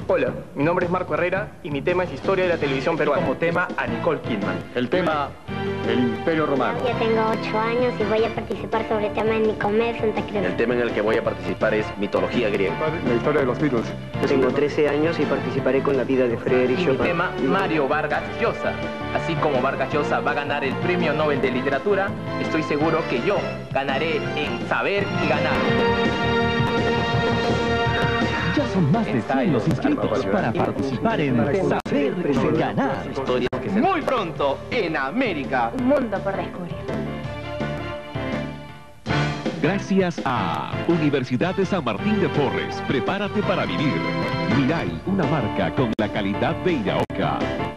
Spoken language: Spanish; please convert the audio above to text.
Hola, mi nombre es Marco Herrera y mi tema es Historia de la televisión peruana. Como tema a Nicole Kidman. El tema, el Imperio Romano. Ya tengo 8 años y voy a participar sobre el tema de Nicomedes Santa Cruz. El tema en el que voy a participar es mitología griega. La historia de los Beatles. Tengo 13 años y participaré con la vida de Frédéric Chopin. Mi tema, Mario Vargas Llosa. Así como Vargas Llosa va a ganar el Premio Nobel de Literatura, estoy seguro que yo ganaré en saber y ganar. Ya son más de 100 los inscritos para participar en Saber y Ganar. Muy pronto, en América. Un mundo por descubrir. Gracias a Universidad de San Martín de Porres. Prepárate para vivir. Mirai, una marca con la calidad de Iraoka.